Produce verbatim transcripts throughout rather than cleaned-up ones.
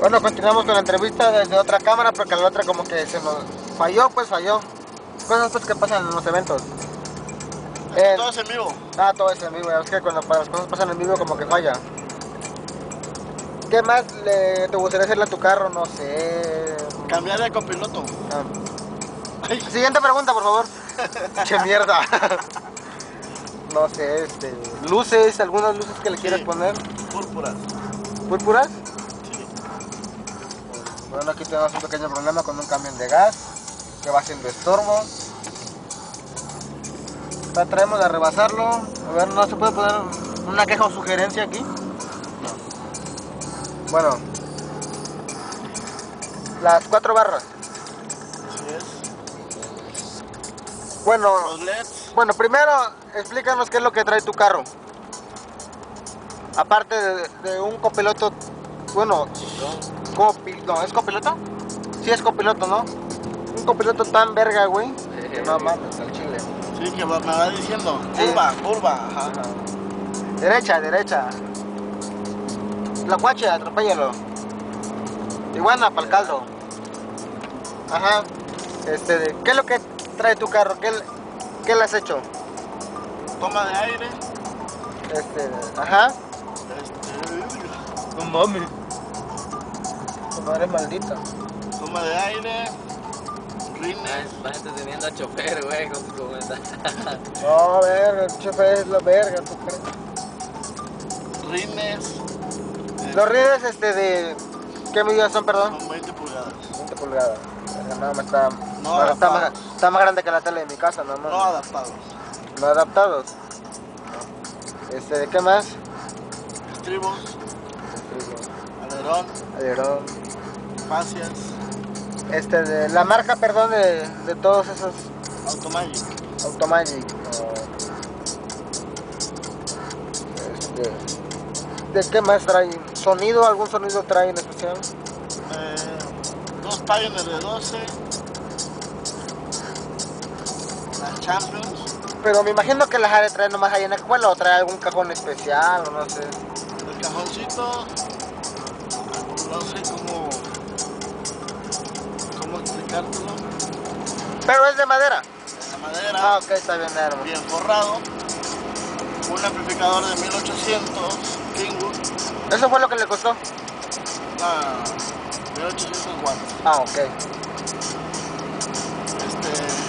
Bueno, continuamos con la entrevista desde otra cámara porque la otra como que se nos falló, pues falló. Cosas pues que pasan en los eventos. Eh, todo es en vivo. Ah, todo es en vivo. Es que cuando las cosas pasan en vivo como que falla. ¿Qué más le, te gustaría hacerle a tu carro? No sé. Cambiar de copiloto. Ah. Siguiente pregunta, por favor. Che mierda. No sé, este. Luces, algunas luces que le sí. quieras poner. Púrpuras. ¿Púrpuras? Sí. Bueno, aquí tenemos un pequeño problema con un camión de gas que va haciendo estorbo. La traemos a rebasarlo. A ver, ¿no se puede poner una queja o sugerencia aquí? No. Bueno. Las cuatro barras. Así es. Bueno, los L E Ds. Bueno, primero explícanos qué es lo que trae tu carro. Aparte de, de un copiloto, bueno, copi, no, ¿es copiloto? Sí es copiloto, ¿no? Un copiloto tan verga, güey, que no mames, al chile. Sí, que me va diciendo, curva, sí. curva, ajá. Ajá. Derecha, derecha. La guache, atropéllalo. Iguana para el caldo. Ajá. Este, ¿qué es lo que trae tu carro? ¿Qué, qué le has hecho? Toma de aire. Este, ajá. Este... No mames. Tu madre maldita. Toma de aire. Rines. Vas teniendo a chofer, güey, con tu comentario. No, verga, el chofer es la verga, ¿tú crees? Rines. Los rines, este, de... ¿qué medidas son, perdón? Son veinte pulgadas. veinte pulgadas. No, me está... No no, está, más, está más grande que la tele de mi casa, no, no, no adaptados. No adaptados. Este, ¿qué más? Estribos. Estribos. Alerón. Alerón. Fascias. Este, de la marca, perdón, de, de todos esos... Automagic. Automagic. No. Este, ¿de qué más trae? ¿Sonido? ¿Algún sonido trae en especial? Eh, dos Pioneer de doce. La Champions. Pero me imagino que las ha de traer nomás ahí en la escuela o trae algún cajón especial o no sé. El cajoncito, no sé cómo, cómo explicártelo. Pero es de madera. De madera. Ah, ok, está bien, hermano. Bien forrado. Un amplificador de mil ochocientos Kingwood. ¿Eso fue lo que le costó? Ah, mil ochocientos watts. Ah, ok. Este...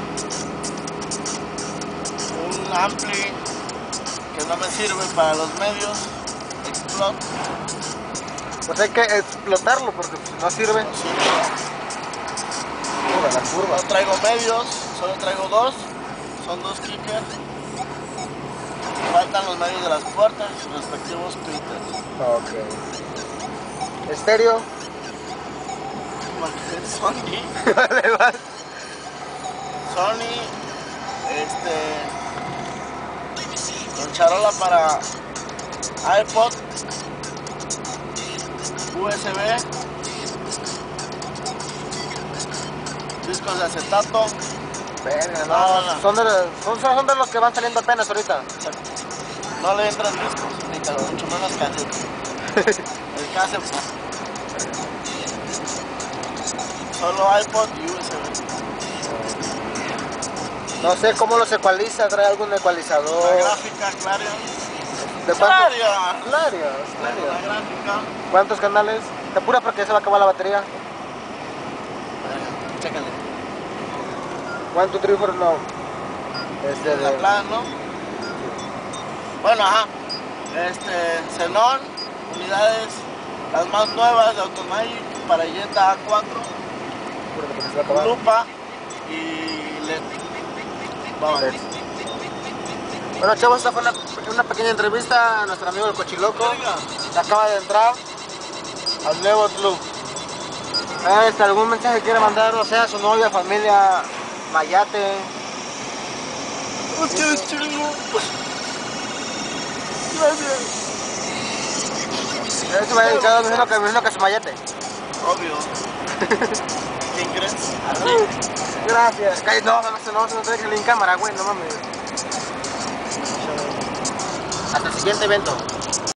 Un ampli que no me sirve para los medios. Explot. Pues hay que explotarlo porque si no sirve. No sirve. Curva, la curva. No traigo medios, solo traigo dos. Son dos kickers. Faltan los medios de las puertas y sus respectivos tweeters. Ok. Estéreo. Sony. Vale, vale. Sony. Este. Con charola para iPod. U S B. Discos de acetato. Verga, no, no, no. Son, de, son, son de los que van saliendo apenas ahorita. No le entran discos, ni tan mucho menos cassette. El cassette solo iPod y U S B. No sé cómo los ecualiza, trae algún ecualizador. La gráfica Clarion. ¿De cuántos? Clarion. Clarion, Clarion. La gráfica. ¿Cuántos canales? Te apura porque se va a acabar la batería. Chécale. One, two, three, four, no. Este de... La plan, ¿no? Bueno, ajá. Este, Xenon, unidades, las más nuevas de Automagic para Jetta A cuatro. Lupa y L E D. Vamos. Bueno, chavos, esta fue una, una pequeña entrevista a nuestro amigo el Cochiloco. Que acaba de entrar al nuevo club. Este, ¿algún mensaje que quiere mandar, o sea, a su novia, familia, Mayate? Ustedes chingo. Gracias. Eso me ha dedicado a mi que, mi que a su Mayate. Obvio. ¿Quién crees? Gracias. No, no, no, no, no te dejes en cámara, güey, no mames. Hasta el siguiente evento.